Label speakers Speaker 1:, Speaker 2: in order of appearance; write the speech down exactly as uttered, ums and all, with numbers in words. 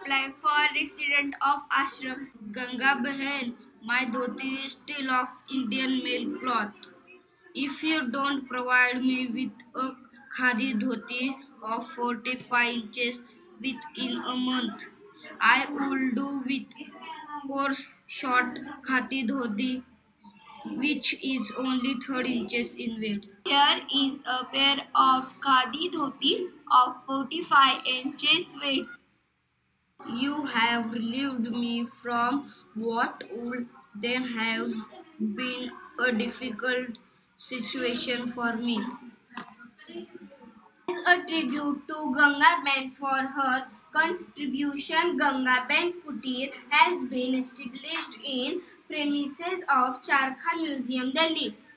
Speaker 1: apply for resident of ashram. Ganga Behan, my dhoti is still of Indian male cloth. If you don't provide me with a Khadi dhoti of forty-five inches within a month, I will do with coarse short Khadi dhoti which is only thirty inches in width. Here is a pair of Khadi dhoti of forty-five inches width. You have relieved me from what would then have been a difficult situation for me. As a tribute to Ganga Ben for her contribution, Ganga Ben Kutir has been established in premises of Charkha Museum, Delhi.